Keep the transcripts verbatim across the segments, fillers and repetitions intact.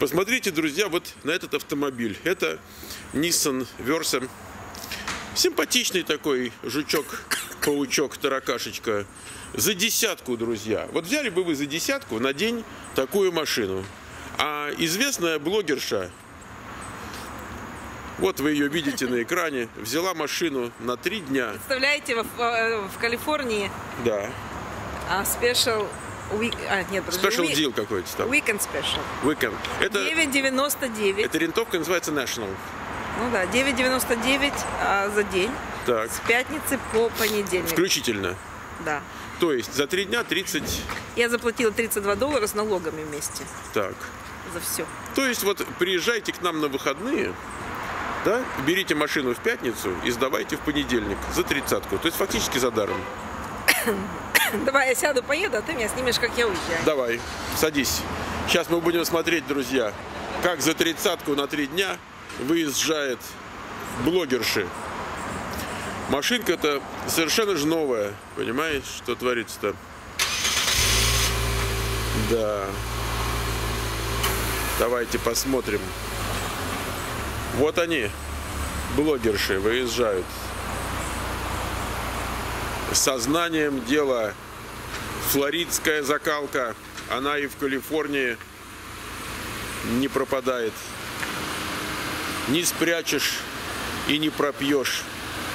Посмотрите, друзья, вот на этот автомобиль. Это Nissan Versa. Симпатичный такой жучок, паучок, таракашечка. За десятку, друзья. Вот взяли бы вы за десятку на день такую машину. А известная блогерша, вот вы ее видите на экране, взяла машину на три дня. Представляете, в, в, в Калифорнии, да. а, special, week, а, нет, Special week, deal какой-то там. Weekend special. Weekend. Это, девять девяносто девять. эта рентовка называется National. Ну да, девять девяносто девять а, за день. Так. С пятницы по понедельник. Включительно. Да. То есть за три дня тридцать... Я заплатила тридцать два доллара с налогами вместе. Так. За все. То есть вот приезжайте к нам на выходные, да, берите машину в пятницу и сдавайте в понедельник за тридцатку. То есть фактически за даром. Давай я сяду, поеду, а ты меня снимешь, как я уезжаю. Давай, садись. Сейчас мы будем смотреть, друзья, как за тридцатку на три дня выезжает блогерши. Машинка-то совершенно же новая. Понимаешь, что творится-то? Да. Давайте посмотрим. Вот они, блогерши, выезжают. Сознанием дела. Флоридская закалка. Она и в Калифорнии не пропадает. Не спрячешь и не пропьешь.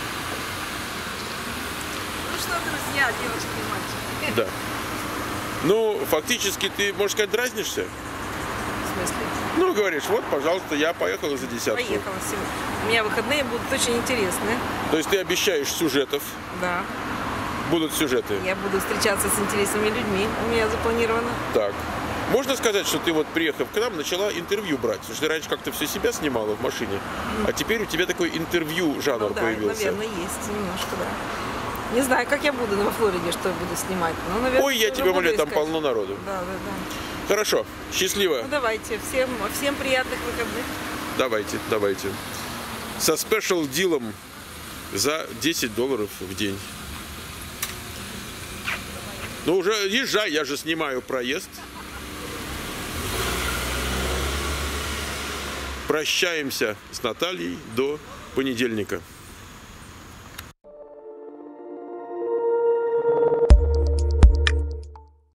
Ну что, друзья, девушки и мальчики? Да. Ну, фактически ты, можно сказать, дразнишься? В смысле? Ну, говоришь, вот, пожалуйста, я поехала за десятку. Поехала сегодня. У меня выходные будут очень интересные. То есть ты обещаешь сюжетов. Да. Будут сюжеты. Я буду встречаться с интересными людьми. У меня запланировано. Так. Можно сказать, что ты вот, приехав к нам, начала интервью брать? Потому что ты раньше как-то все себя снимала в машине, а теперь у тебя такой интервью жанр Ну, да, появился. наверное, есть немножко, да. Не знаю, как я буду во Флориде, что я буду снимать. Но, наверное, Ой, я тоже тебя буду умоляю, там искать. полно народу. Да, да, да. Хорошо, счастливо. Ну давайте, всем, всем приятных выходных. Давайте, давайте. Со спешл дилом за десять долларов в день. Ну уже езжай, я же снимаю проезд. Прощаемся с Натальей до понедельника.